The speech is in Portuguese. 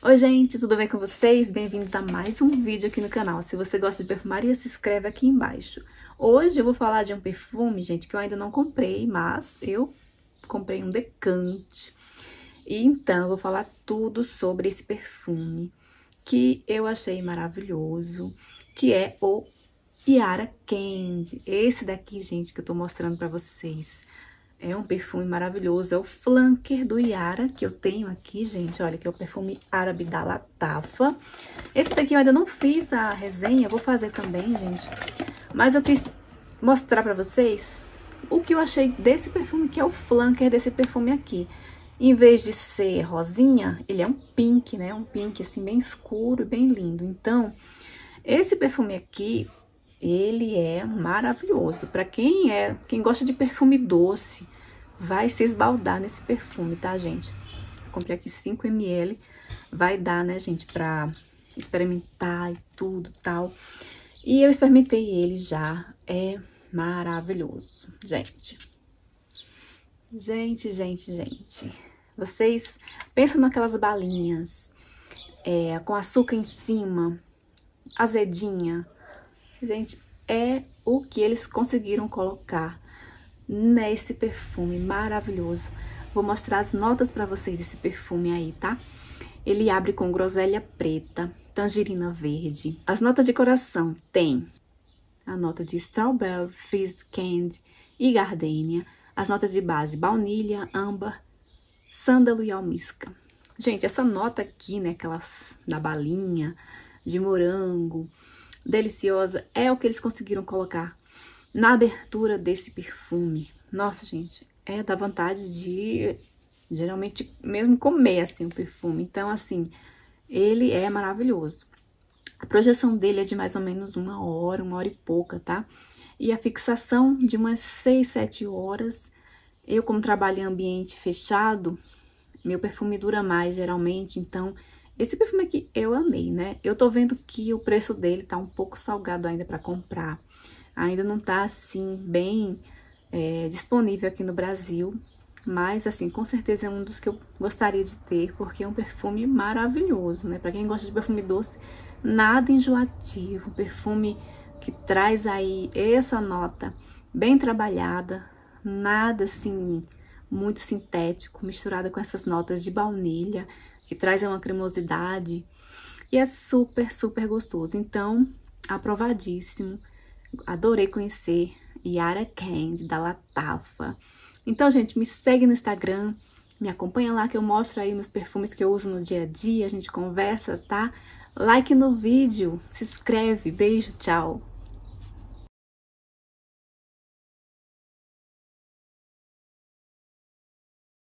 Oi gente, tudo bem com vocês? Bem-vindos a mais um vídeo aqui no canal. Se você gosta de perfumaria, se inscreve aqui embaixo. Hoje eu vou falar de um perfume, gente, que eu ainda não comprei, mas eu comprei um decante. E então, eu vou falar tudo sobre esse perfume, que eu achei maravilhoso, que é o Yara Candy. Esse daqui, gente, que eu tô mostrando pra vocês. É um perfume maravilhoso, é o flanker do Yara, que eu tenho aqui, gente, olha, que é o perfume árabe da Latafa. Esse daqui eu ainda não fiz a resenha, vou fazer também, gente. Mas eu quis mostrar pra vocês o que eu achei desse perfume, que é o flanker desse perfume aqui. Em vez de ser rosinha, ele é um pink, né? Um pink, assim, bem escuro e bem lindo. Então, esse perfume aqui, ele é maravilhoso. Pra quem gosta de perfume doce, vai se esbaldar nesse perfume, tá, gente? Comprei aqui 5 ml, vai dar, né, gente, pra experimentar e tudo, tal. E eu experimentei ele já, é maravilhoso, gente. Gente. Vocês pensam naquelas balinhas com açúcar em cima, azedinha. Gente, é o que eles conseguiram colocar nesse perfume maravilhoso. Vou mostrar as notas pra vocês desse perfume aí, tá? Ele abre com groselha preta, tangerina verde. As notas de coração tem a nota de strawberry, fizz candy e gardenia. As notas de base, baunilha, âmbar, sândalo e almíscar. Gente, essa nota aqui, né, aquelas da balinha, de morango, deliciosa, é o que eles conseguiram colocar na abertura desse perfume. Nossa, gente, dá vontade de, geralmente, mesmo comer, assim, o perfume. Então, assim, ele é maravilhoso. A projeção dele é de mais ou menos 1 hora e pouca, tá? E a fixação de umas 6, 7 horas. Eu, como trabalho em ambiente fechado, meu perfume dura mais, geralmente, então... Esse perfume aqui eu amei, né? Eu tô vendo que o preço dele tá um pouco salgado ainda pra comprar. Ainda não tá, assim, bem disponível aqui no Brasil. Mas, assim, com certeza é um dos que eu gostaria de ter, porque é um perfume maravilhoso, né? Pra quem gosta de perfume doce, nada enjoativo. Perfume que traz aí essa nota bem trabalhada, nada, assim, muito sintético, misturada com essas notas de baunilha, que traz uma cremosidade. E é super gostoso. Então, aprovadíssimo. Adorei conhecer Yara Candy, da Latafa. Então, gente, me segue no Instagram, me acompanha lá que eu mostro aí meus perfumes que eu uso no dia a dia, a gente conversa, tá? Like no vídeo, se inscreve, beijo, tchau!